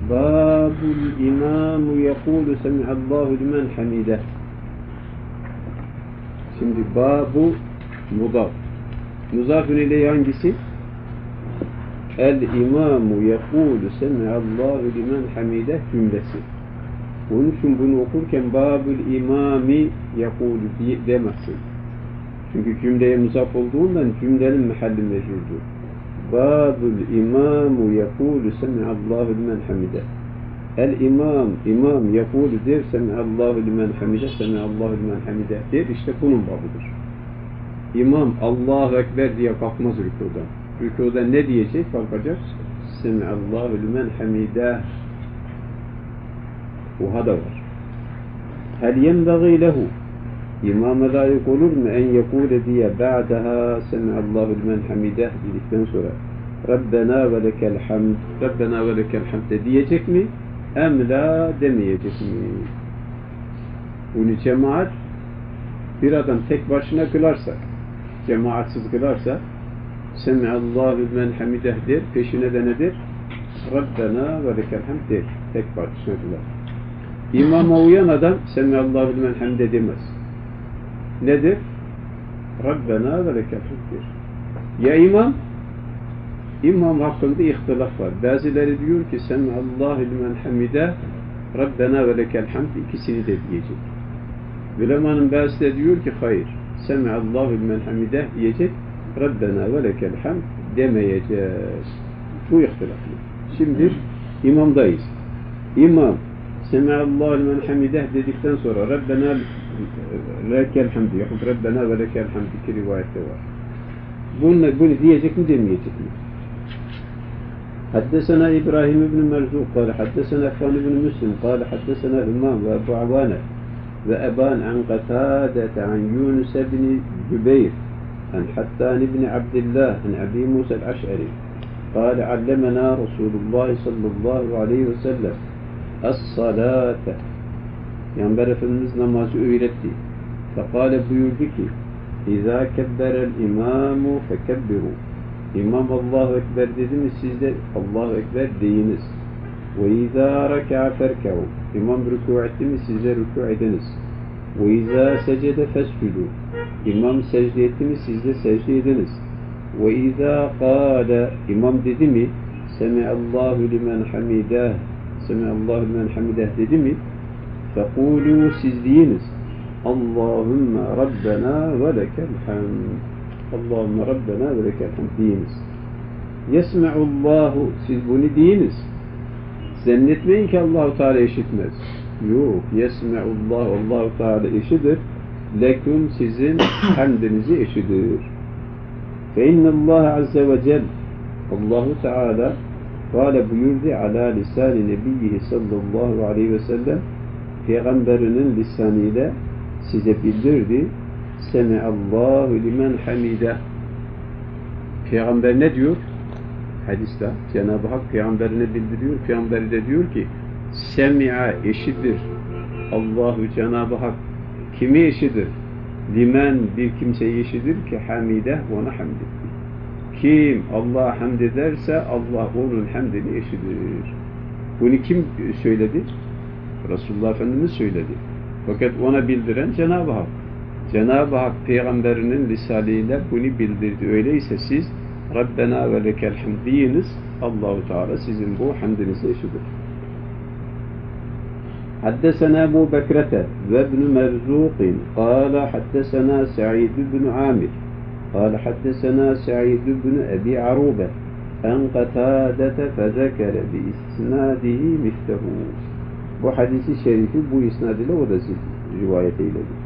Babul imamu yekulu semi'allahu limen hamide. Şimdi babu mudaf. Muzafın ile hangisi? El imamu yekulu semi'allahu limen hamide cümlesi. Onun için bunu okurken babul imami yekulu demezsin. Çünkü cümleye muzaf olduğundan cümlenin mehalli mecurdur. Babul imamu yekulu semi'allahu limen hamide. El imam yekulu der semi'allahu limen hamide, semi'allahu limen hamide der. İşte bunun babıdır. İmam Allahu Ekber diye kalkmaz rükudan. Rükuda ne diyecek? Kalkacak. Semi'allahu limen hamide. Oha da var. Hel yenbagî lehu. İmama layık olur mu en yekule diye ba'daha semi'allahu limen hamide dedikten sonra Rabbena ve lekel hamd, Rabbena ve lekel hamd diyecek mi? Em la demeyecek mi? Bunu cemaat bir adam tek başına kılarsa, cemaatsiz kılarsa semi'allahu limen hamide der, peşine de nedir? Rabbena ve lekel hamd der, tek başına kılar. İmama uyan adam semi'allahu limen hamide demez. Nedir? Rabbena ve lekel hamd. Ya imam? İmam hakkında ihtilaf var. Bazıları diyor ki semi'allahu limen hamide Rabbena ve lekel hamd ikisini de diyecek. Ulemanın bazısı da diyor ki hayır. Semi'allahu limen hamide diyecek. Rabbena ve lekel hamd demeyeceğiz. Bu ihtilaflı. Şimdi imamdayız. İmam semi'allahu limen hamide dedikten sonra Rabbena lekel hamd yahut Rabbena ve lekel hamd iki rivayette var. Bunu diyecek mi demeyecek mi? حدثنا إبراهيم بن مرزوق قال حدثنا أخوان بن مسلم قال حدثنا همام وأبو عوانة وأبان عن قتادة عن يونس بن جبير عن حتان بن عبد الله عن أبي موسى الأشعري قال علمنا رسول الله صلى الله عليه وسلم الصلاة Peygamber Efendimiz namazı öğretti. Fekale buyurdu ki İzâ kebberel imâmu fekebbiru. İmam Allahu Ekber dedi mi siz de Allahu Ekber deyiniz. Ve izâ rekâ ferke'u. İmam rükû etti mi siz de rükû ediniz. Ve izâ secede fescudû. İmam secde etti mi siz de secde ediniz. Ve izâ kâle. İmam dedi mi Semi'allahu limen hamideh. Semi'allahu limen hamideh dedi mi فَقُولُوا siz deyiniz Allahümme Rabbena ve lekel hamd. Allahümme Rabbena ve lekel hamd deyiniz. Yesme'ullahu siz bunu deyiniz. Zannetmeyin ki Allah-u Teala işitmez. Yok. Yesme'ullahu Allah-u Teala işidir. Leküm sizin hamdinizi işidir. فَاِنَّ اللّٰهَ عَزَّ وَجَلْ Allah-u Teala kâle buyurdu ala lisan-ı nebiyyihi sallallahu aleyhi ve sellem Peygamberinin lisanıyla size bildirdi. Semi'allahu limen hamide. Peygamber ne diyor? Hadiste Cenab-ı Hak Peygamberine bildiriyor. Peygamber de diyor ki Semi'a eşidir. Allahu Cenab-ı Hak kimi eşidir? Limen bir kimseyi eşidir ki hamide ona hamd etti. Kim Allah'a hamd ederse Allah onun hamdini eşidir. Bunu kim söyledi? Resulullah Efendimiz söyledi. Fakat ona bildiren Cenab-ı Hak. Cenab-ı Hak peygamberinin lisanıyla bunu bildirdi. Öyleyse siz Rabbena ve lekel hamd deyiniz. Allah-u Teala sizin bu hamdinizi eşidir. Haddesena Ebu Bekrete ve ibn Merzuqin kâle haddesena Sa'id ibn Amir kâle haddesena Sa'id ibn Ebi Arube en Qatâdete fezekere bi isnâdihi miftehu. Bu hadisi şerifi bu isnad ile o da rivayet eyledi.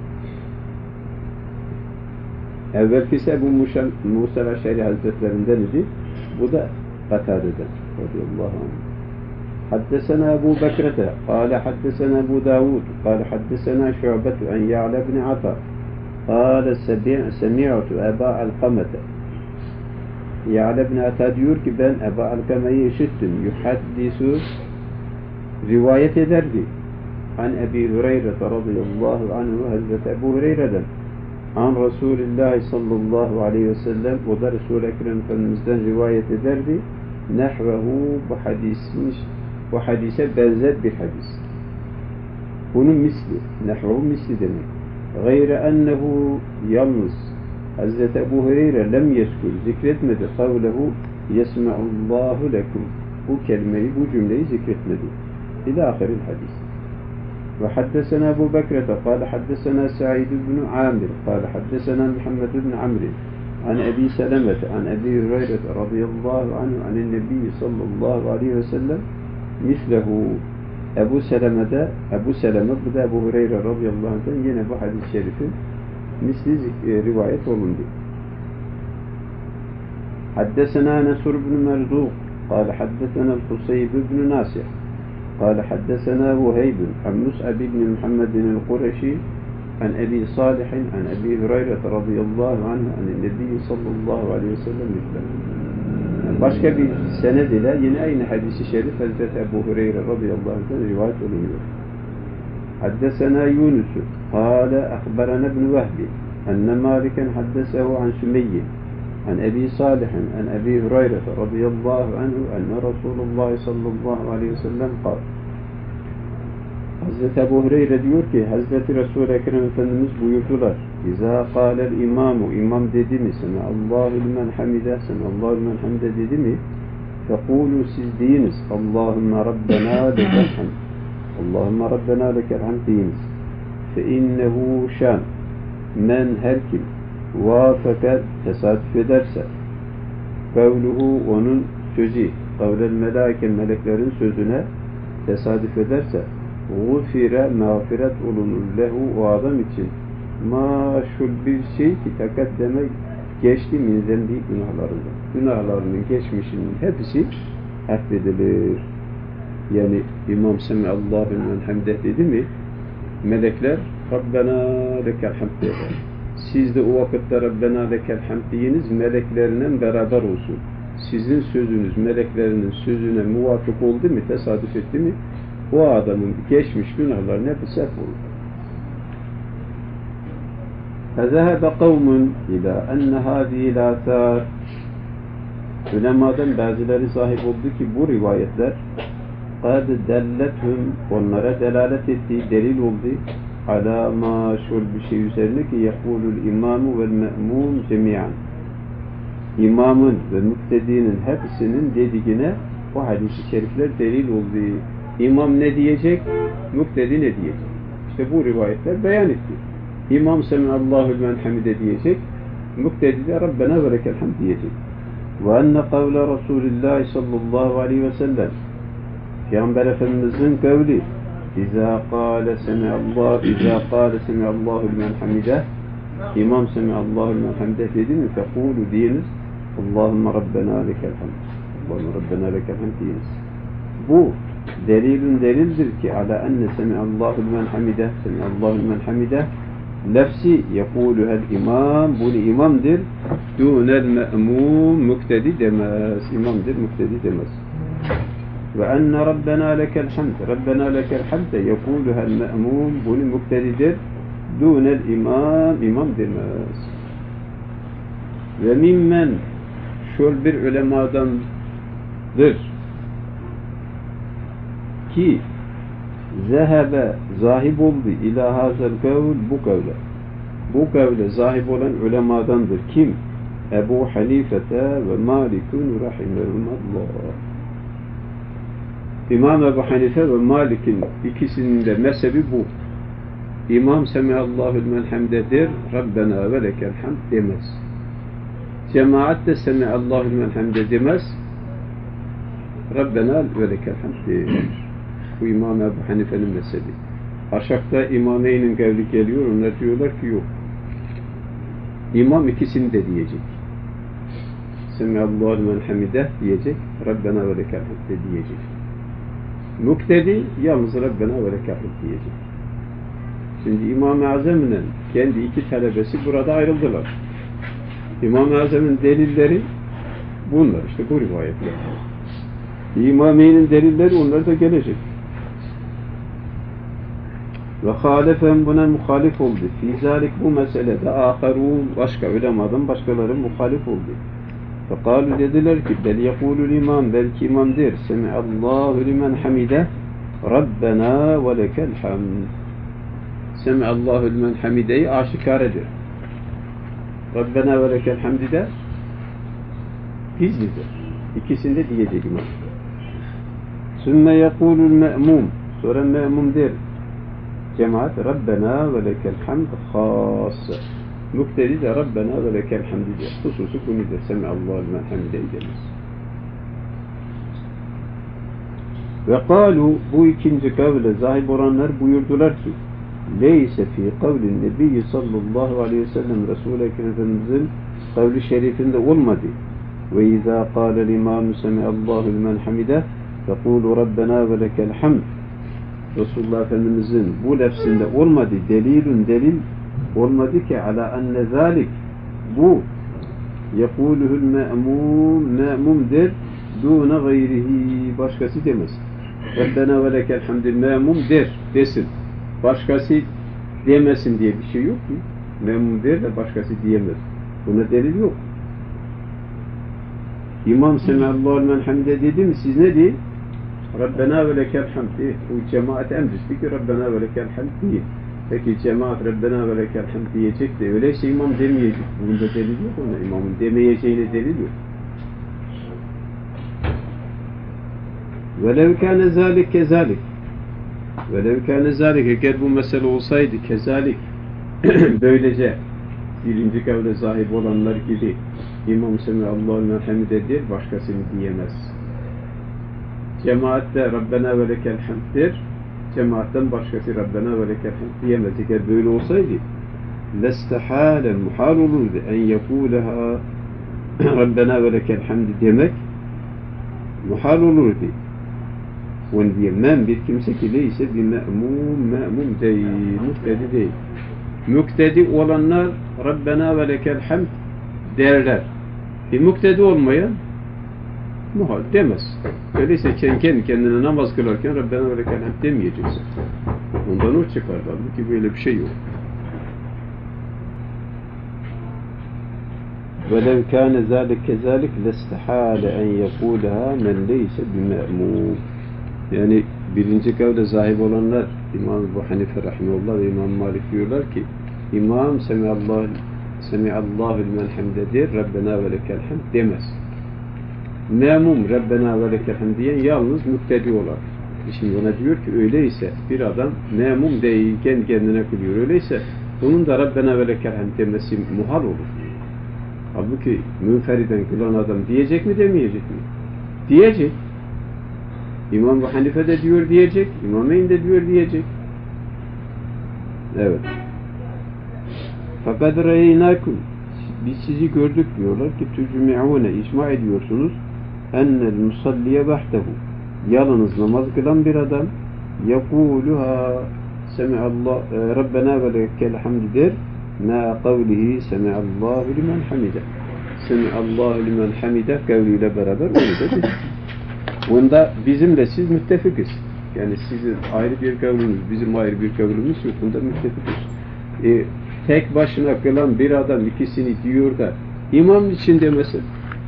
Evvelkisi Ebu Musa el-Eş'ari Hazretlerinden idi. Bu da Katade'den. Radıyallahu anh. Haddesena Ebu Bekrete. Kâle haddesena Ebu Davud. Kâle haddesena Şu'betu en Ya'le ibn Ata. Kâle semi'tu Eba Alkamete. Ya'le ibn Ata diyor ki ben Eba Alkame'yi işittim. Yuhaddisu rivayet ederdi. An Ebi Hureyre radıyallahu anhu Hazreti Ebu Hureyre'den an Resulullah sallallahu aleyhi ve sellem o da Resul-i Ekrem Efendimiz'den rivayet ederdi. Nehvehu bu hadisin bu hadise benzer bir hadis. Bunun misli, nehvu misli demek. Gayre ennehu yalnız Hazreti Ebu Hureyre lem yeskür zikretmedi kavlehu yesme'ullahu lekum. Bu kelimeyi, bu cümleyi zikretmedi. İlâ ahiril hadis. Ve haddesena Ebu Bekrete kâle haddesena Sa'id ibn Amir kâle haddesena Muhammed ibn Amr an Ebi Selemete an Ebi Hureyre radıyallahu anhu anin Nebi sallallahu aleyhi ve sellem mislehu. Ebu Seleme, bu da Ebu Hureyre radıyallahu anh'tan yine bu hadis-i şerifin misli rivayet olundu. Haddesena Nesur ibn Merzuk قال حدثنا الحصيب بن ناصر قال حدثنا وهيب عن مسعب بن محمد القرشي عن أبي صالح عن أبي هريرة رضي الله عنه عن النبي صلى الله عليه وسلم مثله. Başka bir sened ile yine aynı hadis-i şerif Hazreti Ebu Hureyre radıyallahu anh'tan rivayet olunuyor. Haddesena Yunus قال أخبرنا ابن وهب أن مالكا حدثه عن سمي عن أبي صالح عن أبي هريرة رضي الله عنه أن رسول الله صلى الله عليه وسلم قال. Hazreti Ebu Hureyre diyor ki Hazreti Resul-i Ekrem Efendimiz buyurdular. İzâ kâlel imâmu, imam dedi mi sana Allahu limen hamide, sana Allahu limen hamide dedi mi? Fekûlû, siz deyiniz Allahümme Rabbena lekel hamd. Allahümme Rabbena lekel hamd deyiniz. Fe innehu şan, men her kim vâfekat, tesadüf ederse kavluhu, onun sözü, kavlel melâke, meleklerin sözüne tesadüf ederse gufire, mağfiret olunur lehu, o adam için maşul bir şey ki tekaddeme geçti min zembi, günahlarından. Günahlarının geçmişinin hepsi affedilir. Yani İmam Semiallahu limen hamdeh dedi mi melekler Rabbena lekel hamd der. Siz de o vakitte Rabbena lekel hamd deyiniz, meleklerinin beraber olsun. Sizin sözünüz meleklerinin sözüne muvafık oldu mu, tesadüf etti mi, o adamın geçmiş günahlarının hepsi affolur. فَذَهَبَ قَوْمٌ اِلَى اَنَّ هَذِهِ الْآثَارِ. Ulemadan bazıları sahip oldu ki bu rivayetler قَدْ دَلَّتْهُمْ, onlara delalet ettiği, delil oldu. عَلَى مَا şöyle bir şey üzerine ki يَقُولُ الْاِمَامُ وَالْمَأْمُونَ جَمِيعًا. İmamın ve müktedinin hepsinin dediğine o hadis-i şerifler delil oldu. İmam ne diyecek? Müktedi ne diyecek? İşte bu rivayetler beyan etti. İmam Semiallahu limen hamide diyecek. Müktedi de Rabbena ve lekel hamd diyecek. Ve enne kavle Resulullah sallallahu aleyhi ve sellem. Peygamber Efendimiz'in kavli İzâ kâle semiallahu limen hamide. İmam Semiallahu limen hamide dedi mi? Fekûlü deyiniz. Allahümme Rabbena lekel hamd. Allahümme Rabbena lekel hamd deyiniz. Bu delildir ki ala enne semiallahu limen hamide, semiallahu limen hamide lefsi yekûluhel imam, bunu imamdır, dûnel me'mûm, müktedi demez, imamdır, müktedi demez. Ve enne Rabbena lekel hamd, Rabbena lekel hamd yekûluhel me'mûm, bunu müktedidir, dûnel imam, imam demez. Ve mimmen, şöyle bir ulemadandır ki zehebe, zahib oldu ila hazel kavl, bu kavle zahib olan ulemadandır. Kim? Ebu Hanifete ve Malikun rahimehumullah. İmam Ebu Hanife ve Malik'in ikisinin de mezhebi bu. İmam Semiallahu limen hamdedir, Rabbena ve lekel hamd demez. Cemaat de Semiallahu limen hamde demez, Rabbena ve lekel hamd der. Bu İmam Ebu Hanife'nin mezhebi. Aşağıda İmameyn'in kavli geliyor, onlar diyorlar ki yok. İmam ikisini de diyecek. Semiallahu limen hamide diyecek, Rabbena ve lekel hamd de diyecek. Muktedi yalnız Rabbena ve lekel hamd diyecek. Şimdi İmam-ı Azam'ın kendi iki talebesi burada ayrıldılar. İmam-ı Azam'ın delilleri bunlar, işte bu rivayetler. İmameyn'in delilleri onlar da gelecek. Ve hâlefen buna muhalif oldu. Fî zâlik, bu meselede âkharûn, başka ulemadan başkaları muhalif oldu. Fekalu dediler ki bel yekulul imam, belki imam der. Semi'allahu limen hamide Rabbena ve lekel hamd. Semi'allahu limen hamide'yi aşikaredir. Rabbena ve lekel hamdi de gizlidir. İkisini de diyecek imam. Sümme yekulul me'mum. Sonra me'mum der. Cemaat Rabbena ve lekel hamd khâsse. Muktedi de Rabbena ve lekel hamd diyor. Hususu bunu der. Semi'allahu limen hamide'yi demez. Ve kâlu, bu ikinci kavle zahib olanlar buyurdular ki leyse fi kavlin nebiyyi sallallahu aleyhi ve sellem Resul-i Ekrem Efendimizin kavli şerifinde olmadı. Ve izâ kâlel imâmü semi'allahu limen hamide fekûlu Rabbena ve lekel hamd. Resulullah Efendimizin bu lafzinde olmadı. Delil olmadı ki ala enne zâlik, bu yekûluhul me'mum der dûne gayrihi, başkası demez. Rabbena ve lekel hamdül me'mum desin. Başkası demesin diye bir şey yok ki. Me'mum der de başkası diyemez. Buna delil yok. İmam Semi'allahu limen hamide dedi mi siz ne deyin? Rabbena ve lekel hamd deyin. Bu cemaat emristi ki Rabbena ve lekel hamd deyin. Peki cemaat Rabbena ve lekel hamd diyecek de öyleyse imam demeyecek. Bunda delil yok ona. İmamın demeyeceğine delil yok. وَلَوْ كَانَ ذَٰلِكَ كَذَٰلِكَ وَلَوْ كَانَ ذَٰلِكَ eğer bu mesele olsaydı kezalik böylece birinci kavle sahip olanlar gibi İmam Semi'allahu limen hamide der, başkasını diyemez. Cemaatte Rabbena ve lekel hamd der, cemaatten başkası Rabbena ve lekel hamd diyemez. Eğer böyle olsaydı lestehâle muhal olurdu en yekûleha Rabbena ve lekel hamd demek muhal olurdu. Onu diyemem bir kimse ki neyse bir me'mum değil, muktedi değil. Muktedi olanlar Rabbena ve lekel hamd derler. Bir muktedi olmayan muhal demez. Öyleyse kendi kendine namaz kılarken Rabbena ve lekel hamd demeyeceksin. Ondan o çıkar. Halbuki böyle bir şey yok. وَلَوْ كَانَ ذَٰلِكَ كَذَٰلِكَ لَاسْتَحَالَ اَنْ يَقُولَهَا مَنْ لَيْسَ بِمَأْمُومٍ. Yani birinci kavle sahip olanlar İmam Ebu Hanife rahimehullah ve İmam Malik diyorlar ki İmam Semi'allahu limen hamde der, Rabbena ve lekel hamd demez. Memum Rabbena ve lekel hamd diyen yalnız muktedi olar. Şimdi ona diyor ki öyleyse bir adam memum değil, kendi kendine kılıyor. Öyleyse bunun da Rabbena ve lekel hamd demesi muhal olur. Halbuki münferiden kılan adam diyecek mi demeyecek mi? Diyecek. İmam Ebu Hanife de diyor diyecek, İmameyn de diyor diyecek. Evet. فَقَدْ رَيْنَاكُمْ biz sizi gördük diyorlar ki tücmi'une icma ediyorsunuz ennel musalliye vahdehu yalnız namaz kılan bir adam yekuluha semi'allah Rabbena ve lekel hamd der ma kavlihi semi'allahu limen hamide semi'allahu limen hamide kavliyle beraber onu da dedi. Bunda bizimle siz müttefikiz. Yani sizin ayrı bir kavlünüz, bizim ayrı bir kavlümüz yok. Bunda müttefikiz. Tek başına kılan bir adam ikisini diyor da imam için demesin.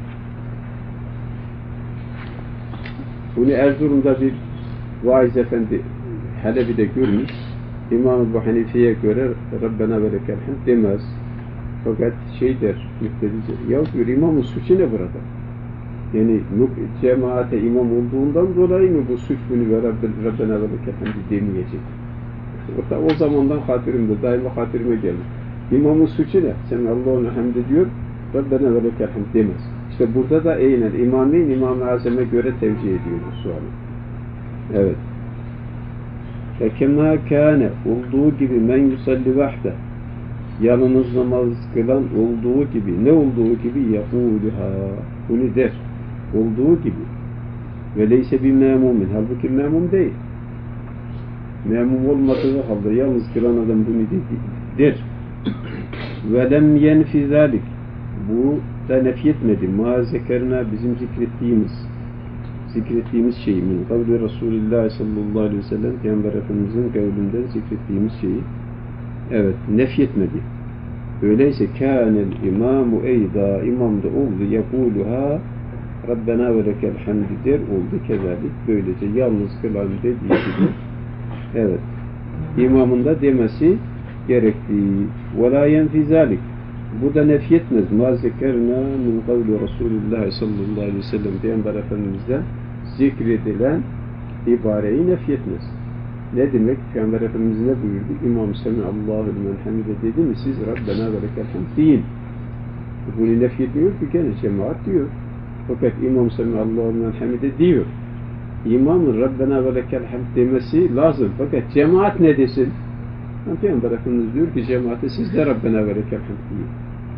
Bunu Erzurum'da bir vaiz efendi Halebi'de görmüş. İmam Ebu Hanife'ye göre Rabbena ve lekel hamd demez. Fakat şey der, müftedice, ya diyor imamın suçu ne burada? Yani cemaate imam olduğundan dolayı mı bu suç bunu ve Rabbena ve lekel hamd demeyecek? O zamandan hatirimde, daima hatirime gelmiş. İmamın suçu ne? Semi'allahu hamd diyor, Rabbena ve lekel hamd demez. İşte burada da eynen imameyn İmam-ı Azam'a göre tevcih ediyor bu sualı. Evet. Fekemâ kâne olduğu gibi men yusalli vahde yalnız namaz kılan olduğu gibi ne olduğu gibi yapûlühâ bunu der. Olduğu gibi. Ve leyse bir memumin. Halbuki memum değil. Memum olmadığı halde yalnız kılan adam bunu der. Ve lem yenfi zâlik. Bu da nefyetmedi. Ma zekerna bizim zikrettiğimiz şeyi min kavli Resulullah sallallahu aleyhi ve sellem Peygamber Efendimizin kavlinden zikrettiğimiz şeyi evet nefyetmedi. Öyleyse kânel imamu eyda imam da oldu yekûluha Rabbena ve lekel hamd der oldu kezalik. Böylece yalnız kılan dediği gibi evet imamın da demesi gerektiği ve la yenfi zalik. Bu da nefyetmez. Ma zekerna min kavli Resulullah sallallahu aleyhi ve sellem Peygamber Efendimiz'den zikredilen ibareyi nefyetmez. Ne demek? Peygamber Efendimiz ne buyurdu? İmam Semiallahu limen hamide dedi mi? Siz Rabbena ve lekel hamd deyin. Bunu nefyetmiyor ki gene cemaat diyor. Fakat İmam Semiallahu limen hamide diyor. İmamın Rabbena ve lekel hamd demesi lazım. Fakat cemaat ne desin? Peygamber Efendimiz diyor ki cemaate siz de Rabbena ve lekel hamd deyin.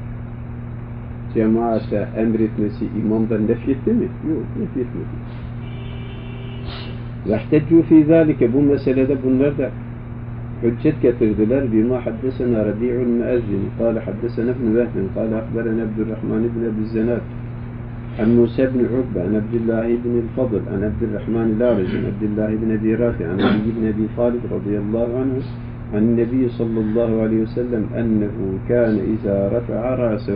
Cemaate emretmesi imamdan nefyetti mi? Yok, nefyetmedi. وَاحْتَجُّوا فِي ذَٰلِكَ Bu meselede bunlar da hüccet getirdiler. بِمَا حَدَّسَنَا رَبِيعُ الْمُؤَذِّنِ قَالَ حَدَّسَنَا ابْنُ وَهْبٍ قَالَ أَخْبَرَنَا عبد الرحمن بن أبي الزناد عن موسى بن عقبة عن عبد الله بن الفضل عن عبد الرحمن الأعرج عن عبد الله بن أبي رافع عن علي بن أبي طالب رضي الله عنه عن النبي صلى الله عليه وسلم أنه كان إذا رفع رأسه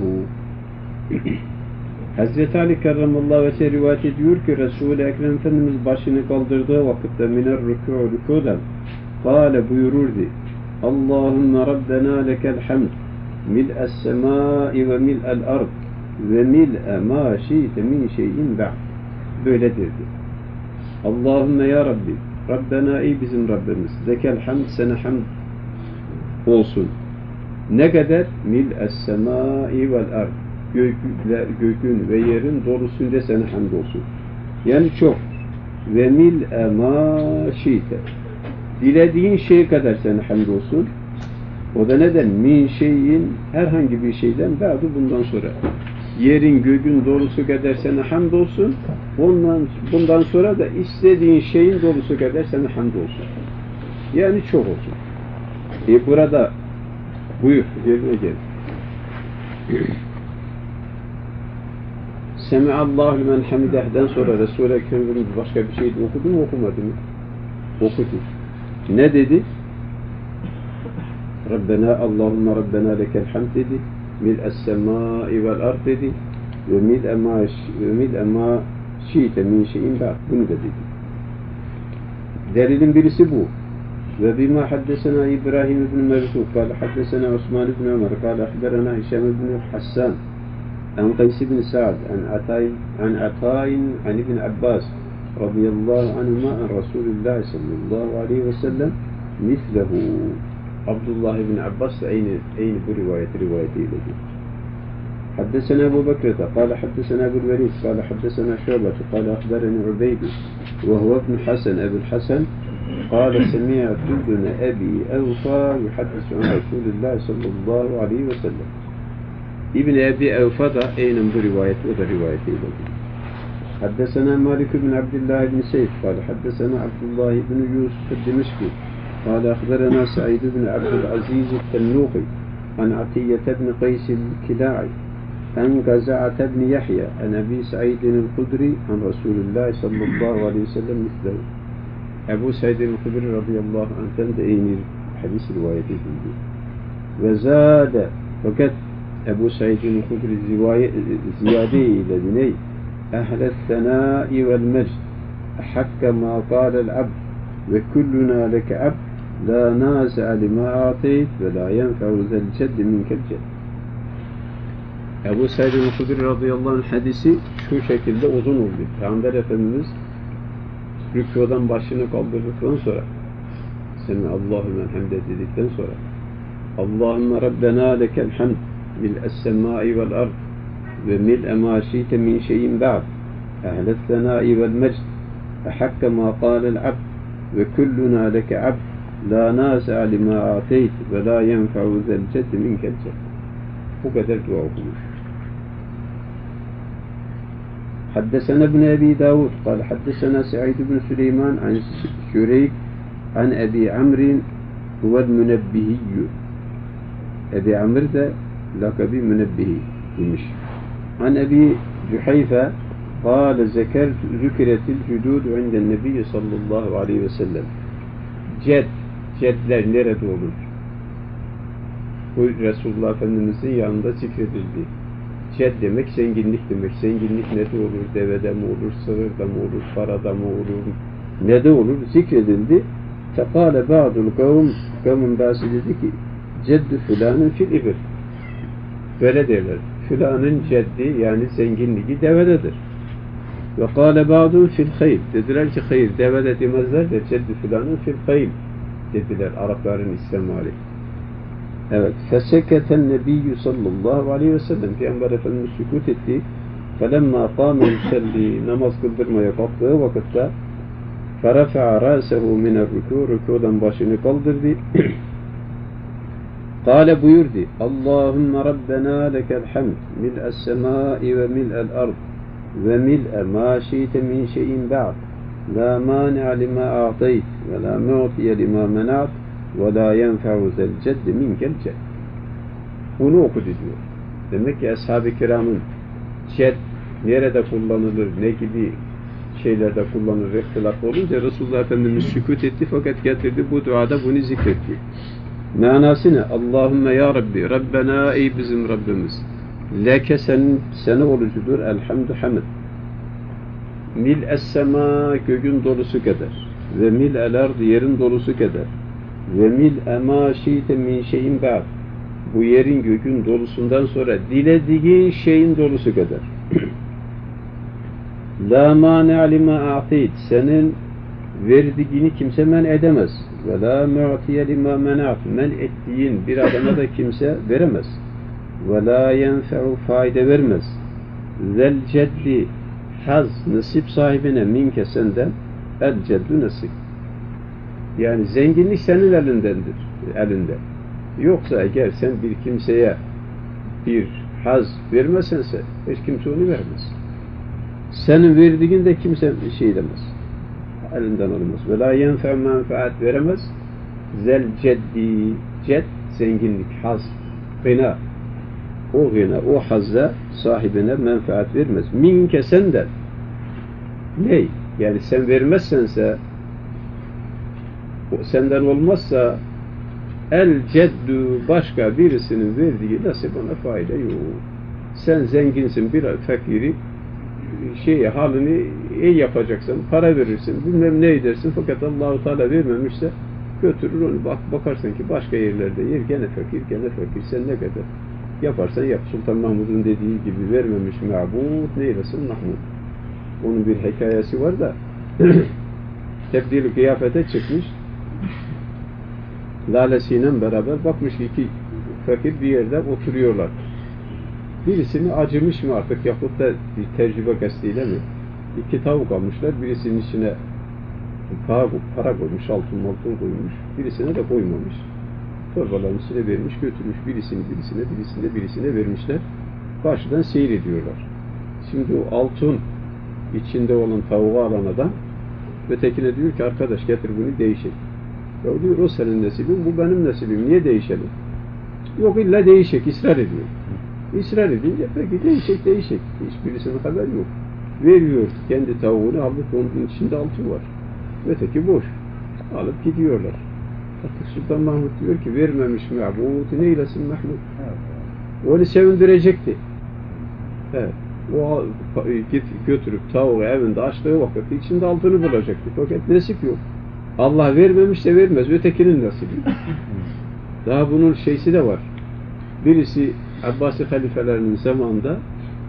Hazreti Ali Kerramallahu Vece rivayet ediyor ki Resul-i Ekrem Efendimiz başını kaldırdığı vakitte miner rükû'dan kâle buyururdu Allahümme Rabbena lekel hamd mil'es semâi ve mil'el ard ve mil'e mâ şi'te min şeyin ba'd böyle derdi. Allahümme ya Rabbi Rabbena ey bizim Rabbimiz lekel hamd sana hamd olsun. Ne kadar? Mil'es semâi vel ard gökün ve yerin doğrusunda sana hamdolsun. Yani çok. Ve mil'e mâ şi'te. Dilediğin şey kadar sana hamdolsun. O da neden? Min şeyin herhangi bir şeyden ba'du bundan sonra. Yerin gökün doğrusu kadar sana hamdolsun. Bundan sonra da istediğin şeyin doğrusu kadar sana hamdolsun. Yani çok olsun. Burada buyur. Yerine gel. Semiallahu limen hamideh'den sonra Resul-i Ekrem'in başka bir şey okudu mu okumadı mı? Okudu. Ne dedi? Rabbena Allahümme Rabbena lekel hamd dedi. Mil'es semâi vel ard dedi. Ve mil'e mâ şi'te min şeyin ba'd. Bunu da dedi. Delilin birisi bu. Ve bima haddesena İbrahim ibn Merzuq kâle haddesena Osman ibn Ömer kâle ahberena Hişam ibn Hassan عن قيس بن سعد عن عطاء عن ابن عباس رضي الله عنهما عن رسول الله صلى الله عليه وسلم مثله عبد الله بن عباس أين بروايته له حدثنا أبو بكر قال حدثنا أبو الوليد قال حدثنا شعبة قال أخبرني عبيد وهو ابن حسن أبو الحسن قال سمعت ابن أبي أوفى يحدث عن رسول الله صلى الله عليه وسلم İbn Ebi Evfa da aynen bu rivayet, o da rivayetiyle. Haddesena Malik ibn Abdullah ibn Seyf, kâle haddesena Abdullah ibn Yusuf el-Dimişki, kâle akhberena Sa'id ibn Abdülaziz el-Tennuqi, an Atiyye ibn Qays el-Kila'i, an Gaza'at ibn Yahya, an Abi Sa'id el-Khudri, an Resulullah sallallahu aleyhi ve sellem mislehu. Ebu Sa'id el-Khudri radıyallahu anh'ten de aynı hadis rivayet edildi. Ve zâde, fakat Ebu Said'in Hudri ziyade ile diney ehle senâi vel mecd hakka ma kâlel abd ve kulluna leke abd la nâse'a lima âteyt ve la yenfe'u zel ceddi minkel cedd. Ebu Said'in Hudri radıyallahu anh hadisi şu şekilde uzun oldu. Peygamber Efendimiz rükûdan başını kaldırdıktan sonra Semiallahu limen hamide dedikten sonra Allahümme Rabbena lekel hamd ملء السماء والأرض وملء ما شئت من شيء بعد أهل الثناء والمجد أحق ما قال العبد وكلنا لك عبد لا ناسع لما أعطيت ولا ينفع ذا الجد منك الجد وقدر دعاءه. حدثنا ابن أبي داود قال حدثنا سعيد بن سليمان عن شريك عن أبي عمرو هو المنبهي. أبي عمرو ده لقبي منبهي demiş. An Ebi Cüheyfe قال ذكرت الجدود عند النبي sallallahu aleyhi ve sellem. Cedler nerede olur? bu Resulullah Efendimiz'in yanında zikredildi. Ced demek zenginlik demek. Zenginlik ne de olur? Devede mi olur? Sığırda mı olur? Parada mı olur? Ne de olur? Zikredildi. Fekale ba'dul kavmin bazı dedi ki ceddu filanın fil ibir. Böyle derler. Filanın ceddi yani zenginliği devededir. Ve kâle ba'dun fil hayl. Dediler ki hayır devede demezler de ceddu filanın fil hayl dediler Arapların istemali. Evet. Feseketen nebiyyü sallallahu aleyhi ve sellem Peygamber Efendimiz sükut etti. Felemma kâme yusalli namaz kıldırmaya kalktığı vakitte فَرَفَعَ رَاسَهُ مِنَ الرُّكُورِ Rükudan başını kaldırdı. Kâle buyurdu. Allahümme Rabbena lekel hamd mil'es semâi ve mil'el ard ve mil'e mâ şi'te min şeyin ba'd la mâni'a limâ a'tayt ve la mu'tiye limâ mena't ve la yenfe'u zel ceddi minkel cedd. Bunu okudu diyor. Demek ki ashab-ı kiramın cedd nerede kullanılır, ne gibi şeylerde kullanılır, ihtilaf olunca Resulullah Efendimiz sükut etti fakat getirdi bu duada bunu zikretti. Manası ne? Allahümme ya Rabbi, Rabbena ey bizim Rabbimiz. Leke sene olucudur elhamdü hamd. Mil'es sema göğün dolusu kadar. Ve mil'el ard yerin dolusu kadar. Ve mil'e ma şi'te min şeyin ba'd. Bu yerin göğün dolusundan sonra dilediğin şeyin dolusu kadar. La mâni'a limâ a'tît. Senin verdiğini kimse men edemez. Ve la mu'tiye limâ mena't. Men ettiğin bir adama da kimse veremez. Ve la yenfe'u fayda vermez. Zel ceddi haz nasip sahibine minke senden el ceddu nasip. Yani zenginlik senin elindendir. Elinde. Yoksa eğer sen bir kimseye bir haz vermesense hiç kimse onu vermez. Senin verdiğin de kimse şey demez. Elinden olmaz. Ve la yenfe menfaat veremez. Zel ceddi ced zenginlik, haz, gına. O gına, o hazza sahibine menfaat vermez. Minke senden. Ney? Yani sen vermezsense senden olmazsa el ceddu başka birisinin verdiği nasıl bana fayda yok. Sen zenginsin bir fakiri halini iyi yapacaksın, para verirsin, bilmem ne edersin fakat Allah-u Teala vermemişse götürür onu bakarsın ki başka yerlerde yer gene fakir, sen ne kadar yaparsan yap. Sultan Mahmud'un dediği gibi vermemiş ma'bud neylesin Mahmud. Onun bir hikayesi var da tebdil kıyafete çıkmış lalesiyle beraber bakmış ki iki fakir bir yerde oturuyorlar. Birisini acımış mı artık yapıp da bir tecrübe gazeteyle mi? İki tavuk almışlar. Birisinin içine para koymuş, altın koymuş. Birisine de koymamış. Torbaların içine vermiş, götürmüş. Birisine vermişler. Karşıdan seyrediyorlar. Şimdi o altın içinde olan tavuğu alan adam ötekine diyor ki arkadaş getir bunu değişelim. Ya diyor o senin nasibin, bu benim nasibim. Niye değişelim? Yok illa değişik, ısrar ediyor. İsrar edince peki değişik. Hiçbirisinin haber yok. Veriyor kendi tavuğunu alıp onun içinde altın var. Öteki boş. Alıp gidiyorlar. Artık Sultan Mahmud diyor ki vermemiş ma'bud neylesin Mahmud. Onu sevindirecekti. Evet. O götürüp tavuğu evinde açtığı vakit içinde altını bulacaktı. Fakat nasip yok. Allah vermemiş de vermez. Ötekinin nasibi. Daha bunun şeysi de var. Birisi Abbasi halifelerinin zamanında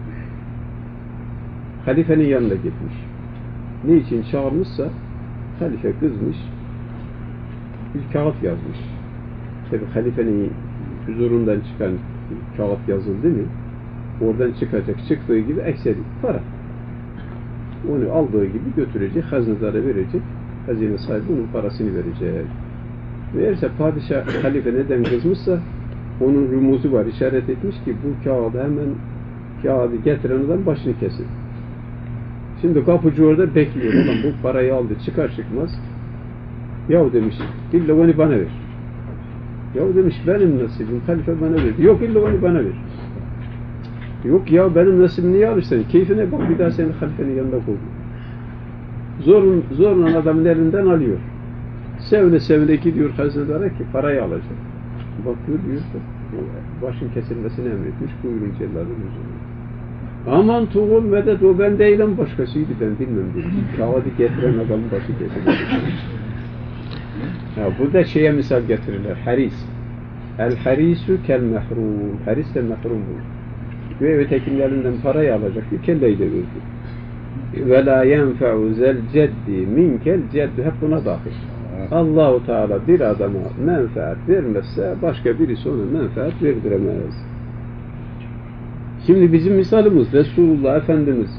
halifenin yanına gitmiş. Niçin çağırmışsa halife kızmış. Bir kağıt yazmış. Tabi halifenin huzurundan çıkan kağıt yazıldı mı oradan çıktığı gibi ekseri para. Onu aldığı gibi götürecek, hazinedara verecek. Hazine sahibi onun parasını verecek. Meğerse padişah halife neden kızmışsa onun rumuzu var, işaret etmiş ki bu kağıdı hemen kağıdı getiren adam başını kesin. Şimdi kapıcı orada bekliyor. Adam bu parayı aldı, çıkar çıkmaz. Yahu demiş, illa onu bana ver. Yahu demiş, benim nasibim, halife bana ver. Yok illa onu bana ver. Yok ya benim nasibim niye alırsan? Keyfine bak bir daha seni halifenin yanında koydu. Zorla adamın elinden alıyor. Sevine gidiyor hazinedara ki parayı alacak. Bakıyor diyor Başın kesilmesini emretmiş, buyurun celladın huzuruna. Aman tuğul medet, o ben değilim, başkasıydı, ben bilmem demiş. Kağıdı getiren adamın başı kesildi. Bu da şeye misal getirirler, haris. El harisu kel mehrum. Haris de mehrum olur. Ve ötekinin elinden parayı alacak, bir kelleyi de verdi. Ve la yenfe'u zel ceddi minkel ceddi, hep buna dahil. Allah-u Teala bir adama menfaat vermezse başka birisi ona menfaat verdiremez. Şimdi bizim misalimiz Resulullah Efendimiz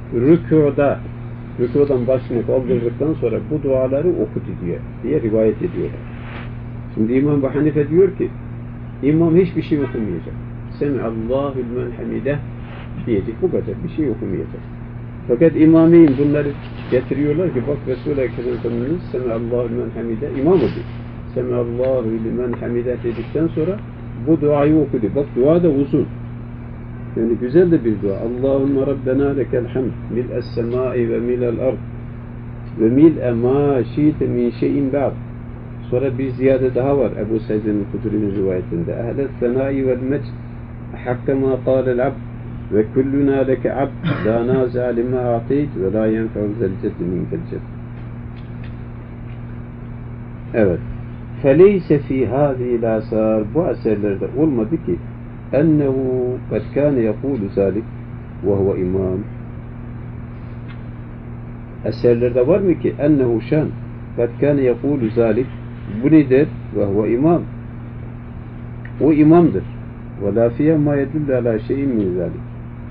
rükudan başını kaldırdıktan sonra bu duaları okudu diye rivayet ediyorlar. Şimdi İmam Ebu Hanife diyor ki İmam hiçbir şey okumayacak. Semi'allahu limen hamideh diyecek, bu kadar, bir şey okumayacak. Fakat İmameyn bunları getiriyorlar ki bak Resul-i Ekrem Efendimiz Semi'allahu limen hamideh imam oldu. Semi'allahu limen hamideh dedikten sonra bu duayı okudu. Bak dua da uzun. Yani güzel de bir dua. Allahümme Rabbena lekel hamd mil'es semai ve mil'el ard ve mil'e ma şi'te min şeyin ba'd. Sonra bir ziyade daha var Ebu Said'in Kudri'nin rivayetinde. Ehlet senai vel mecd hakkı ma kâlel abd ve kulluna leke abd la nazi'a lima a'teyt ve la yenfe'u zel ceddi minkel cedd. Evet. Feleyse fî hâzîl âsâr, bu eserlerde olmadı ki ennehu kad kâne yekûlu zâlik ve huve imam. Eserlerde var mı ki ennehu şan kad kâne yekûlu zâlik, bu nedir? Ve huve imam. O imamdır. Ve lâ fiyâ mâ yedülle alâ şeyin min zâlik.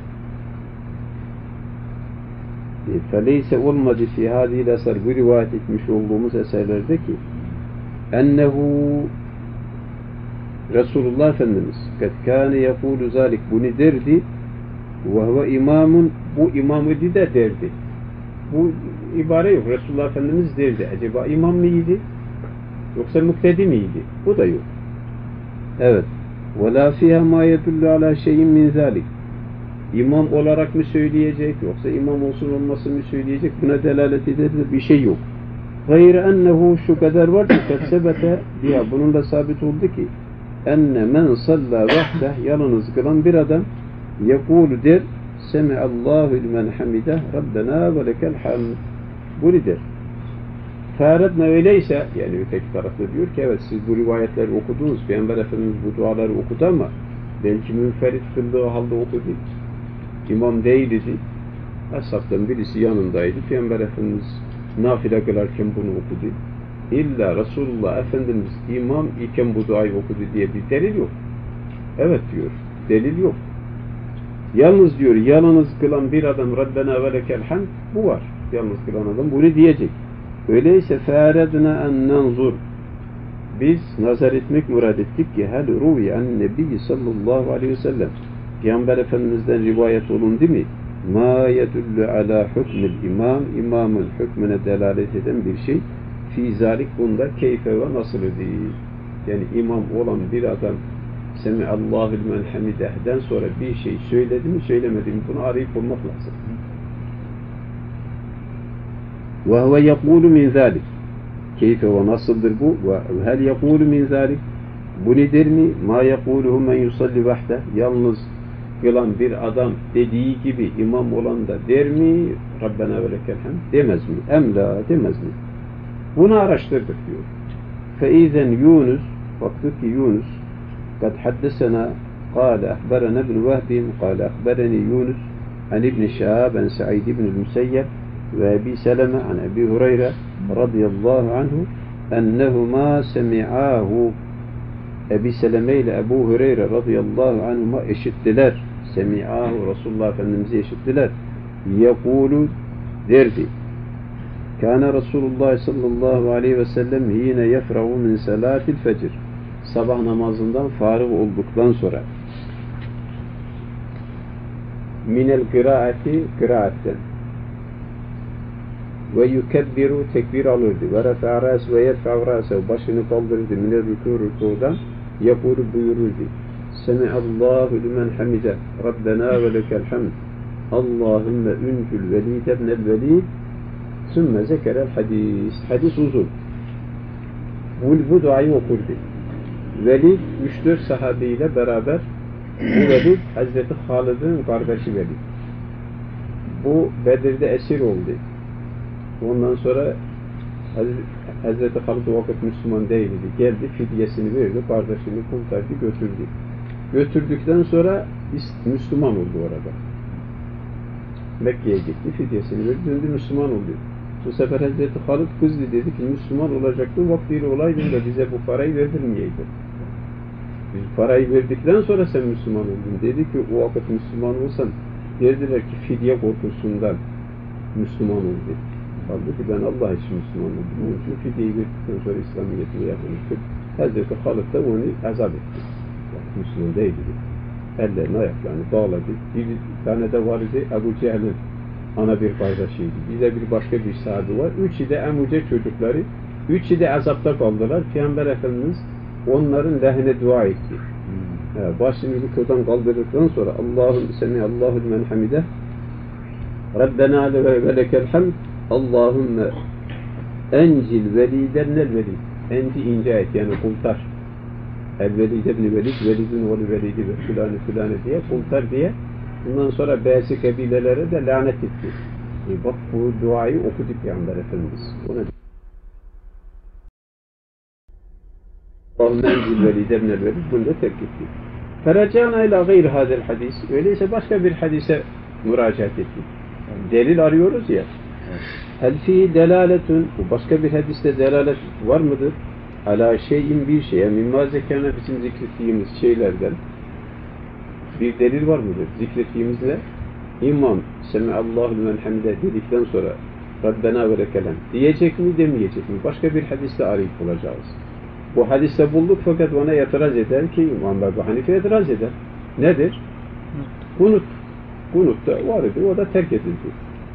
Feleyse olmadı fî hâzîl âsâr, bu rivayet etmiş olduğumuz eserlerde ki ennehu Resulullah Efendimiz kad kâne yekûlu zâlik, bunu derdi ve huve imamun, bu imam idi de derdi. Bu ibare yok. Resulullah Efendimiz derdi. Acaba imam mıydı? Yoksa muktedi miydi? Bu da yok. Evet. وَلَا فِيهَا مَا يَدُلُّ عَلَى شَيْءٍ مِنْ ذَٰلِكَ. İmam olarak mı söyleyecek, yoksa imam olsun olmasın mı söyleyecek, buna delalet eder bir şey yok. Gayr ennehu, şu kadar var ki sebete diye bununla sabit oldu ki enne men salla vahdeh, yalnız kılan bir adam yekûlu der Semi'allahu limen hamideh Rabbena ve lekel hamd. Bu der. Fâredne öyleyse, yani öteki tarafta diyor ki evet siz bu rivayetleri okudunuz, Peygamber Efendimiz bu duaları okudu ama belki münferit kıldığı halde okudu. İmam değildi. Ashaptan birisi yanındaydı. Peygamber Efendimiz nafile kılarken bunu okudu. İlla Resulullah Efendimiz imam iken bu duayı okudu diye bir delil yok. Evet diyor. Delil yok. Yalnız diyor, yalnız kılan bir adam Rabbena ve lekel hamd, bu var. Yalnız kılan adam bunu diyecek. Öyleyse fâredna en nenzur. Biz nazar etmek murad ettik ki hel ruvi an nebi sallallahu aleyhi ve sellem. Peygamber Efendimiz'den rivayet olundu mi? Ma yedullu ala hükmül imam, imamın hükmüne delalet eden bir şey. Fî zâlik, bunda keyfe ve nasıl değil. Yani imam olan bir adam Semi'allahu limen hamideh'den sonra bir şey söyledi mi söylemedi mi, bunu arayıp bulmak lazım. Ve huve yekûlu min zâlik. Keyfe ve nasıldır bu? Ve hel yekûlu min zâlik. Bu nedir mi? Ma yekûluhu men yusalli vahdeh. Yalnız kılan bir adam dediği gibi imam olan da der mi? Rabbena ve lekel hamd demez mi? Emla demez mi? Bunu araştırdık diyor. Feizen Yunus, baktık ki Yunus kad haddesena قال أخبرنا ابن وهب قال أخبرني يونس عن ابن شهاب عن سعيد بن المسيب وأبي سلمة عن أبي هريرة رضي الله عنه أنهما سمعاه. Ebi Seleme ile Ebu Hureyre radıyallahu anhuma eşittiler. Semi'ahu, Resulullah Efendimiz'i eşittiler. Yekulu derdi. Kâne Resulullah sallallahu aleyhi ve sellem hîne yefrahu min selâtil fecr. Sabah namazından fارık olduktan sonra minel kıraati, kıraatten ve yukebbiru, tekbir alırdı ve refa'a râs ve yedfa'u râsehu, başını kaldırırdı minel rükûdan yekulu buyururdu. Semi'allahu limen hamide Rabbena ve lekel hamd Allahümme üncül velid ebnel velid sümme zekerel hadis. Hadis uzun. Bu duayı okurdu. Velid 3-4 sahabeyle beraber, bu Velid Hazreti Halid'in kardeşi Velid. Bu Bedir'de esir oldu. Ondan sonra Hazreti Halid o vakit Müslüman değildi. Geldi, fidyesini verdi, kardeşini kurtardı, götürdü. Götürdükten sonra Müslüman oldu orada. Mekke'ye gitti, fidyesini verdi, döndü Müslüman oldu. Bu sefer Hazreti Halid kızdı, dedi ki Müslüman olacaktı, vaktiyle olaydın da bize bu parayı verdirmeyeydin. Biz parayı verdikten sonra sen Müslüman oldun. Dedi ki o vakit Müslüman olsan, derdiler ki fidye korkusundan Müslüman oldu. Halbuki ben Allah için Müslüman oldum. Onun için fidyeyi verdikten sonra İslamiyet'e yakınlıktır. Hazreti Halid de onu azap etti. Bak, Müslüman değildi. Ellerini ayaklarını bağladı. Bir tane de var idi, Ebu Cehil'in ana bir kardeşiydi. Bir de bir başka bir sahibi var. Üçü de emuce çocukları. Üçü de azapta kaldılar. Peygamber Efendimiz onların lehine dua etti. Başını rükudan kaldırdıktan sonra Allah'ım seni Allahü men hamide Rabbena ve lekel hamd Allahümme encil veliden nel velid. Enci ince et yani kurtar. El velid ibn velid, velidin oğlu velidi ve filanı filanı diye kurtar diye. Bundan sonra B'si kabilelere de lanet etti. Bak bu duayı okudu Peygamber Efendimiz. Allahümme encil veliden nel velid. Bunu da terk etti. Feracana ila gayr hadel hadis. Öyleyse başka bir hadise müracaat ettik. Delil arıyoruz ya. Hel fi delaletun. Bu başka bir hadiste delalet var mıdır? Ala şeyin bir şeye. Mimma zekâne bizim zikrettiğimiz şeylerden bir delil var mıdır? Zikrettiğimizle İmam Semi'allahu limen hamide dedikten sonra Rabbena ve lekelem diyecek mi demeyecek mi? Başka bir hadiste arayıp bulacağız. Bu hadiste bulduk fakat ona itiraz eder ki İmam Ebu Hanife itiraz eder. Nedir? Kunut. Kunut da var idi. O da terk edildi.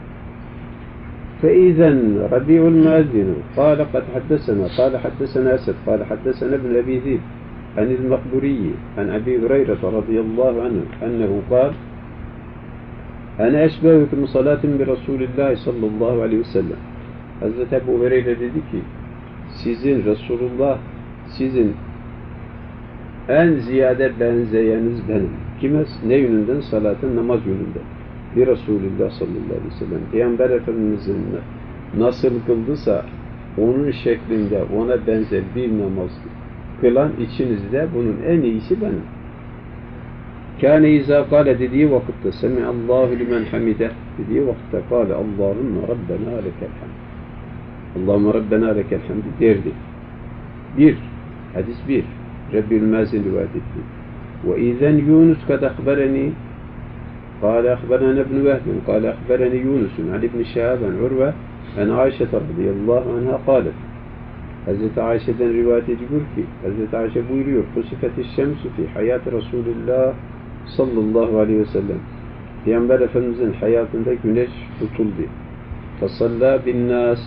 فإذا ربيع المؤذن قال قد حدثنا قال حدثنا أسد قال حدثنا ابن أبي ذئب عن المقبوري عن أبي هريرة رضي الله عنه أنه قال أنا أشبهكم صلاة برسول الله صلى الله عليه وسلم. Hazreti Ebu Hureyre dedi ki sizin Resulullah sizin en ziyade benzeyeniz benim. Kime? Ne yönünden? Salatın, namaz yönünden. Bir Resulullah sallallahu aleyhi ve sellem Peygamber Efendimiz'in nasıl kıldıysa onun şeklinde ona benzer bir namaz kılan içinizde bunun en iyisi benim. Kâne izâ kâle dediği vakitte Semi'allâhu limen hamide dediği vakitte kâle Allahümme Rabbena lekel hamd. Allahümme Rabbena lekel hamd derdi. Bir, hadis bir. Rabbil Mazin rivayet etti. Ve izen Yunus kad akbereni قال أخبرنا ابن وهب قال أخبرني يونس عن ابن شهاب عن عروة عن عائشة رضي الله عنها قالت Hazreti Ayşe'den rivayet ediyor ki Hazreti Ayşe buyuruyor Kusifeti şemsu fi hayat Resulullah sallallahu aleyhi ve sellem Peygamber Efendimizin hayatında güneş tutuldu. Fasalla bin nas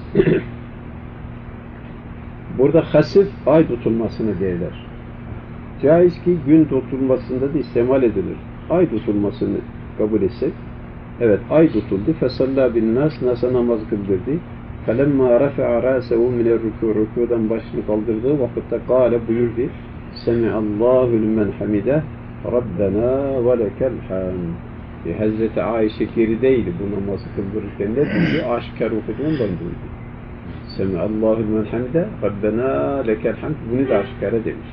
burada hasif ay tutulmasını derler. Caiz ki gün tutulmasında da istemal edilir. Ay tutulmasını kabul etsek. Evet, ay tutuldu. Fesalla bin nas, nasa namaz kıldırdı. Felemma rafa'a râsehu mine rükû, rükûdan başını kaldırdığı vakitte kâle buyurdu. Semi'allâhu limen hamide, Rabbena ve lekel hamd. Hazreti Ayşe gerideydi bu namazı kıldırırken ne dedi? Aşikar okuduğundan duydu. Semi'allâhu limen hamide, Rabbena lekel hamd. Bunu da aşikara demiş.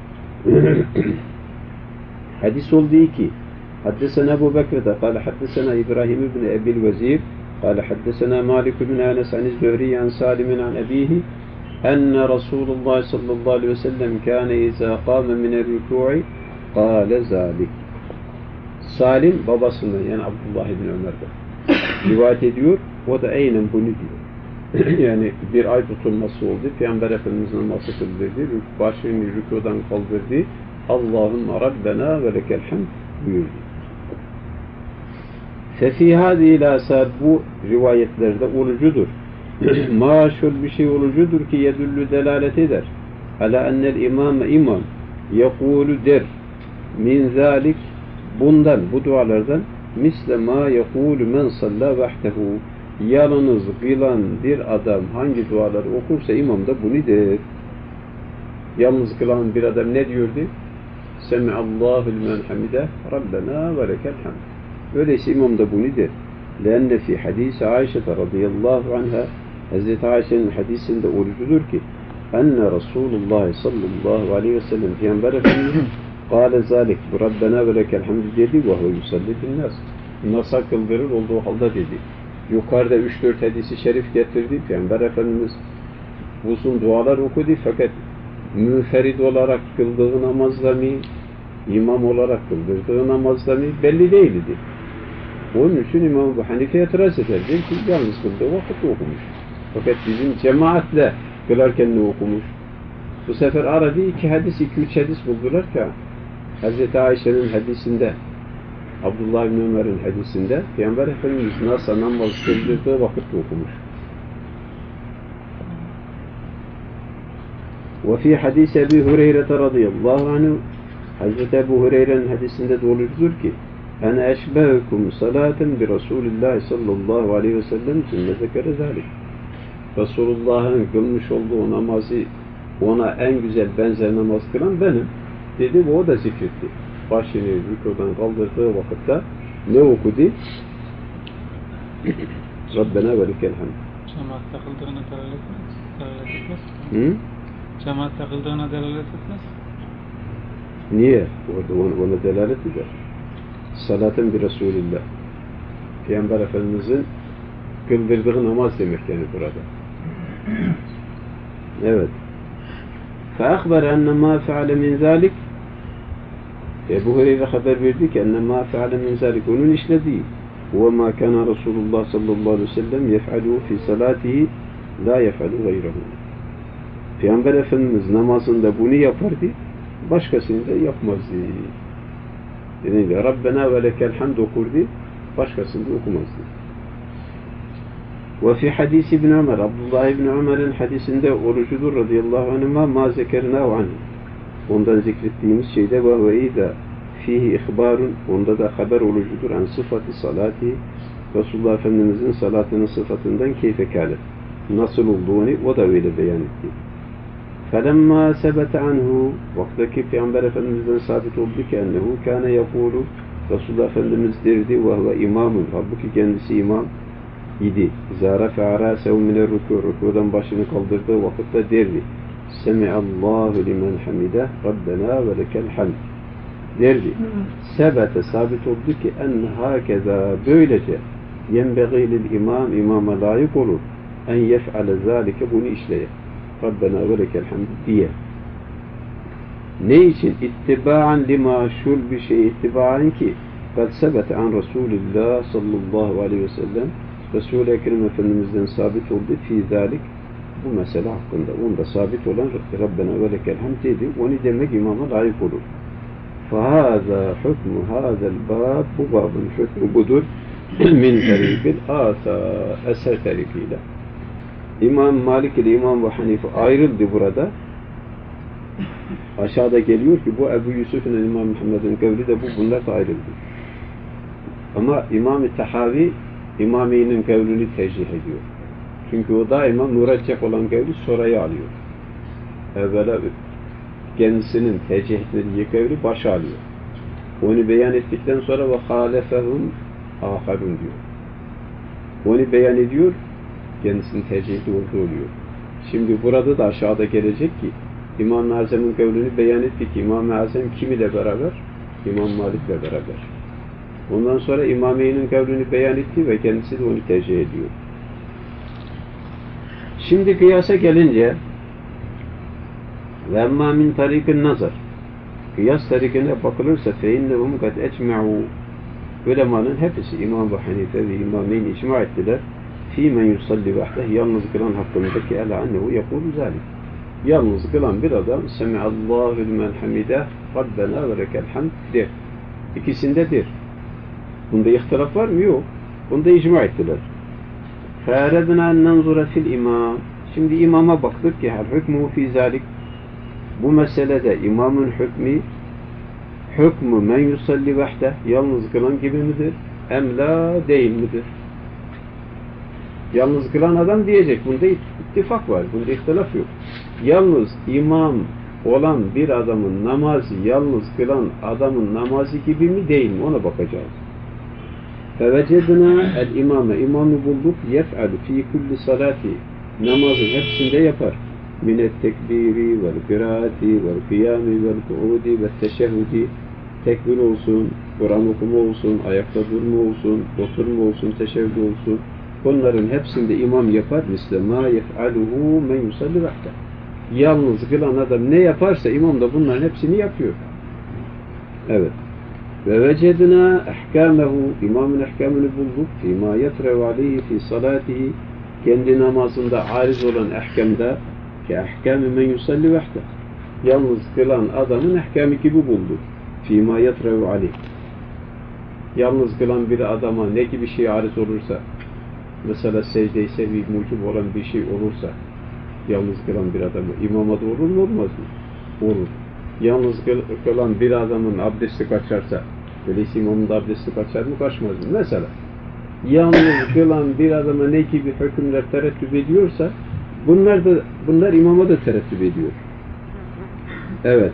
Hadis olduğu ki حدثنا أبو بكر قال حدثنا إبراهيم بن أبي الوزير قال حدثنا مالك بن أنس عن الزهري عن سالم عن أبيه أن رسول الله صلى الله عليه وسلم كان إذا قام من الركوع قال ذلك. Salim babasından yani Abdullah ibn Ömer'den rivayet ediyor. O da aynen bunu diyor. Yani bir ay tutulması oldu. Peygamber Efendimiz namazı kıldırdı. Başını rükudan kaldırdı. Allahümme Rabbena ve lekel hamd buyurdu. Fefi hâzî lâsâd bu rivayetlerde olucudur. Maşhur bir şey olucudur ki yedüllü delalet eder. Ala ennel imam yekûlü der. Min zâlik bundan, bu dualardan misle mâ yekûlü men sallâ vahdehu yalnız kılan bir adam hangi duaları okursa imam da bunu der. Yalnız kılan bir adam ne diyordu? Semi'allahu limen hamide Rabbena ve lekel hamd. Öyleyse imam da bunu der. Lenne fi hadisi Ayşe radıyallahu anha, Hazreti Ayşe'nin hadisinde olucudur ki enne Resulullah sallallahu aleyhi ve sellem Peygamber Efendimiz kâle zâlik Rabbena ve lekel hamd dedi ve huve yusalli bin nas. Nasa kıldırır olduğu halde dedi. Yukarıda 3-4 hadisi şerif getirdi. Peygamber Efendimiz uzun dualar okudu fakat müferid olarak kıldığı namazda mı, imam olarak kıldırdığı namazda mı belli değildi. Onun için İmam Ebu Hanife itiraz eder. Der ki yalnız kıldığı vakitte okumuş. Fakat bizim cemaatle kılarken ne okumuş? Bu sefer aradı 2 hadis, 2-3 hadis buldular ki Hz. Ayşe'nin hadisinde, Abdullah bin Ömer'in hadisinde Peygamber Efendimiz nasıl namaz kıldırdığı vakitte okumuş. وفي حديث أبي هريرة رضي الله عنه Hazreti Ebu Hureyre'nin hadisinde doludur ki "Ene eşbehukum salaten bi Resulillah sallallahu aleyhi ve sellem sümme zekere zalik." Resulullah'ın kılmış olduğu namazı ona en güzel benzer namaz kılan benim. Dedi ve o da zikretti. Başını rükudan kaldırdığı vakitte ne okudu? Rabbena ve lekel hamd. Cemaat takıldığına delalet etmez. Cemaat takıldığına delalet etmez. Niye? Orada ona delalet eder. Salatın bir Resulillah. Peygamber Efendimiz'in kıldırdığı namaz demek yani burada. Evet. فَاَخْبَرَ اَنَّ مَا فَعَلَ مِنْ ذَٰلِكِ Ebu Hureyre haber verdi ki اَنَّ مَا فَعَلَ مِنْ ذَٰلِكِ onun işlediği وَمَا كَانَ رَسُولُ اللّٰهِ sallallahu aleyhi ve sellem يَفْعَلُهُ فِي صَلَاتِهِ لَا يَفْعَلُ غَيْرَهُ Peygamber Efendimiz namazında bunu yapardı, başkasını da yapmazdı. Yani Rabbena ve lekel hamd okurdu, başkasını da okumazdı. Ve fi hadisi İbn Ömer, Abdullah İbn Ömer'in hadisinde orucudur radıyallahu anhuma ma zekernahu anh. Ondan zikrettiğimiz şeyde ve izâ fihi ihbarun, onda da haber orucudur an sıfatı salati, Resulullah Efendimiz'in salatının sıfatından keyfekâle. Nasıl olduğunu o da öyle beyan etti. فَلَمَّا سَبَتَ عَنْهُ Vaktaki Peygamber Efendimiz'den sabit oldu ki ennehu kâne yekûlu Resulullah Efendimiz derdi ve huve imamun. Halbuki kendisi imam idi. Zâra fe'arâsehu mine rükû. Rükûdan başını kaldırdığı vakitte derdi. Semi'allâhu limen hamideh Rabbena ve lekel hamd. Derdi. Sebete sabit oldu ki enne hâkezâ böylece yenbeğî lil imam imama layık olur. En yef'ale zâlike bunu işleye. Rabbena ve lekel hamd diye. Ne için? İttiba'an lima şul bir şey ittiba'an ki kad sebete an Resulillah sallallahu aleyhi ve sellem Resul-i Ekrem Efendimiz'den sabit oldu fi zalik bu mesele hakkında. Onda sabit olan Rabbena ve lekel hamd dedi. Onu demek imama layık olur. Fahâzâ hükmü hâzel bâb bu babın hükmü budur. Min tariqil âsâ eser tarikiyle. İmam Malik ile İmam Ebu Hanife ayrıldı burada. Aşağıda geliyor ki bu Ebu Yusuf'un İmam Muhammed'in kavli de bunlar da ayrıldı. Ama İmam-ı Tahavi İmami'nin kavlini tercih ediyor. Çünkü o daima mürecceh olan kavli sonraya alıyor. Evvela kendisinin tercih etmediği kavli başa alıyor. Onu beyan ettikten sonra ve halefehum aharun diyor. Onu beyan ediyor, kendisinin tercihli olduğu oluyor. Şimdi burada da aşağıda gelecek ki İmam-ı Azam'ın kavlini beyan ettik ki İmam-ı Azam kim ile beraber? İmam Malik'le beraber. Ondan sonra İmami'nin kavlini beyan etti ve kendisi de onu tercih ediyor. Şimdi kıyasa gelince ve emmâ min tarikin nazar kıyas tarikine bakılırsa feinnehum kad ecme'u ulemanın hepsi İmam Ebu Hanife ve İmami'nin icma ettiler. Fîmen yusalli vahdeh yalnız kılan hakkındaki ela annehu yekûlu zâlik. Yalnız kılan bir adam Semi'allâhu limen hamideh Rabbena ve lekel hamd der. İkisindedir. Bunda ihtilaf var mı? Yok. Bunda icma ettiler. فَاَرَدْنَا اَنْ نَنْظُرَ فِي الْاِمَامِ Şimdi imama baktık ki hükmü fî zâlik bu meselede imamın hükmü men yusalli vahdeh yalnız kılan gibi midir? Em la değil midir? Yalnız kılan adam diyecek. Bunda ittifak var. Bunda ihtilaf yok. Yalnız imam olan bir adamın namazı yalnız kılan adamın namazı gibi mi değil mi? Ona bakacağız. فَوَجَدْنَا الْاِمَامَ İmamı bulduk. يَفْعَلُ ف۪ي كُلِّ salati namazın hepsinde yapar. مِنَ التَّكْبِيرِ وَالْقِرَاتِ وَالْقِيَامِ وَالْقُعُودِ وَالتَّشَهُدِ tekbir olsun, Kur'an okuma olsun, ayakta durma olsun, oturma olsun, teşehhüd olsun. Bunların hepsinde imam yapar. مِسْلَ مَا يَفْعَلُهُ مَنْ يُسَلِّ وَحْدَ Yalnız kılan adam ne yaparsa imam da bunların hepsini yapıyor. Evet. Ve vecedna ahkamehu imamın ahkamını bulduk. Fîmâ yetrev aleyhi fî salâtihi kendi namazında ariz olan ahkamda ki ahkâmi men yusalli vahde yalnız kılan adamın ahkamı gibi bulduk. Fîmâ yetrev aleyhi yalnız kılan bir adama ne gibi şey ariz olursa mesela secde-i sehvi mucib olan bir şey olursa yalnız kılan bir adamı imama da olur mu olmaz mı? Olur. Yalnız kılan bir adamın abdesti kaçarsa öyleyse imamın da abdesti kaçar mı kaçmaz mı? Mesela yalnız kılan bir adama ne gibi hükümler terettüp ediyorsa bunlar imama da terettüp ediyor. Evet.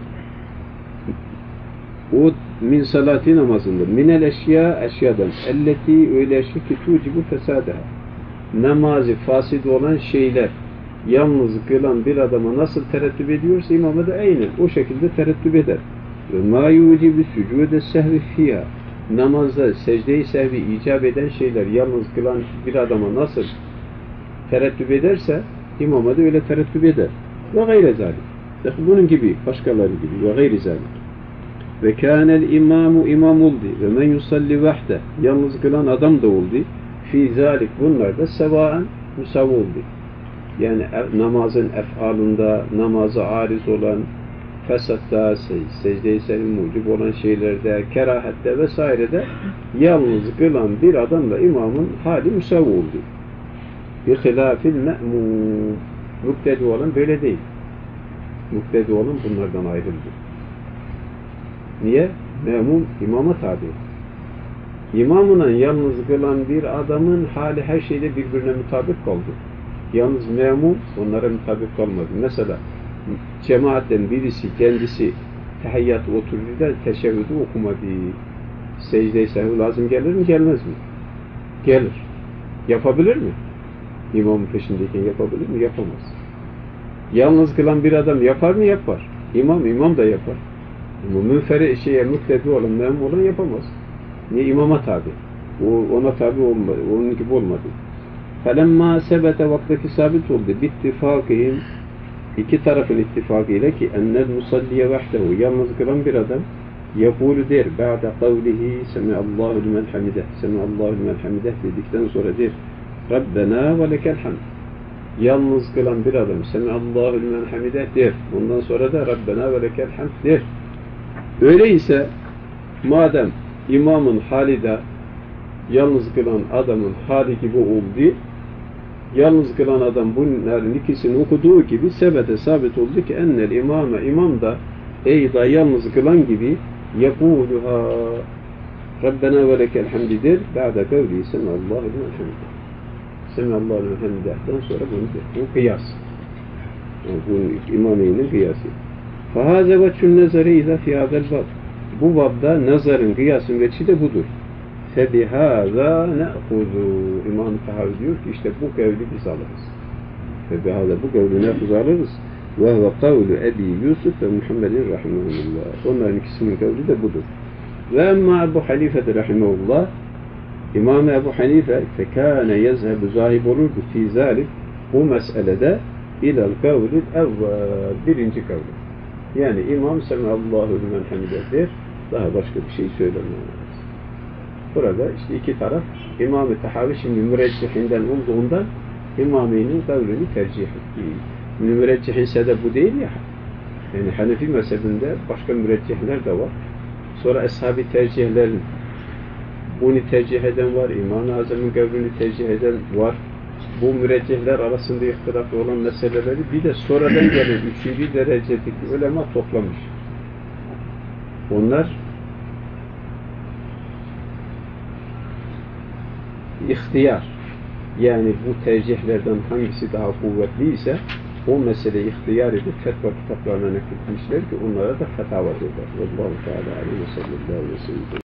O min salati namazında minel eşyadan elleti öyle eşya ki tucibu fesadaha namazı fasid olan şeyler yalnız kılan bir adama nasıl terettüp ediyorsa imama da aynen o şekilde terettüp eder. Ve mâ yucibu sucûde sehvi fîhâ namazda secde-i sehvi icap eden şeyler yalnız kılan bir adama nasıl terettüp ederse imama da öyle terettüp eder. Ve gayre zâlik. Bunun gibi, başkaları gibi. Ve gayri zâlik. Ve kânel imâmu imam oldu. Ve men yusalli vahde yalnız kılan adam da oldu. Fî zâlik bunlar da sevâen müsav oldu. Yani namazın ef'alında, namaza ariz olan, fesatta, secde-i sehvi mucib olan şeylerde, kerahette vesairede yalnız kılan bir adamla imamın hali müsav oldu. بِخِلَافِ الْمَأْمُونَ Muktedi olan böyle değil. Muktedi olan bunlardan ayrıldı. Niye? Memum imama tabi. İmamla yalnız kılan bir adamın hali her şeyde birbirine mutabık kaldı. Yalnız memum onlara mutabık kalmadı. Mesela cemaatten birisi kendisi tehiyyatı oturduğu da teşehhüdü okumadı. Secde-i sehvi lazım gelir mi gelmez mi? Gelir. Yapabilir mi? İmamın peşindeyken yapabilir mi? Yapamaz. Yalnız kılan bir adam yapar mı? Yapar. İmam da yapar. Ama muktedi olan, memum olan yapamaz. Niye? İmama tabi. Ona tabi olmadı. Onun gibi olmadı. فَلَمَّا سَبَتَ vaktaki sabit oldu. بِاتِّفَاقِهِمْ iki tarafın ittifakıyla ki اَنَّ الْمُصَلِّيَ وَحْدَهُ yalnız kılan bir adam يَقُولُ der بَعْدَ قَوْلِهِ سَمِعَ اللّٰهُ لِمَنْ حَمِدَهِ سَمِعَ اللّٰهُ لِمَنْ حَمِدَهِ dedikten sonra der رَبَّنَا وَلَكَ الْحَمْدِ yalnız kılan bir adam سَمِعَ اللّٰهُ لِمَنْ حَمِدَهِ der. Ondan sonra da رَبَّنَا وَلَكَ الْحَمْدِ der. Öyleyse madem imamın hali de yalnız kılan adamın hali gibi oldu, yalnız kılan adam bunların ikisini okuduğu gibi sebete sabit oldu ki ennel imam da eyda yalnız kılan gibi yekûluha Rabbena ve lekel hamdidir ba'da kavli sem'allahu limen hamdidir. Sem'allahu limen hamdidir'den sonra bu kıyas. Yani bu imaminin kıyası. Fahâze veçhün nezari izâ fî hâzel bab. Bu babda nazarın kıyasın veçhi de budur. فَبِهَذَا نَأْخُذُ İmam-ı Tahavi diyor ki işte bu kavli biz alırız. فَبِهَذَا bu kavli nefuz alırız. وَهُوَ قَوْلُ Ebi Yusuf ve Muhammedin rahimahullah. Onların ikisinin kavli de budur. Ve emma Ebu Hanife de rahimahullah İmam Ebu Hanife فَكَانَ يَذْهَبُ zahib olurdu fî zâlik bu meselede ilal kavlil evvel birinci kavli. Yani İmam Sem'allahu limen hamidedir. Daha başka bir şey söylemez. Burada işte iki taraf İmam-ı Tahavi şimdi müreccihinden olduğundan İmami'nin kavlini tercih etti. Müreccihin sebep bu değil ya. Yani Hanefi mezhebinde başka müreccihler de var. Sonra ashab-ı tercihlerin bunu tercih eden var. İmam-ı Azam'ın kavlini tercih eden var. Bu müreccihler arasında ihtilaflı olan meseleleri bir de sonradan gelen 3. derecedeki ulema toplamış. Onlar ihtiyar yani bu tercihlerden hangisi daha kuvvetliyse o meseleyi ihtiyar edip fetva kitaplarına nakletmişler ki onlara da fetava diyorlar. Allahu Teala aleyhi ve sellem.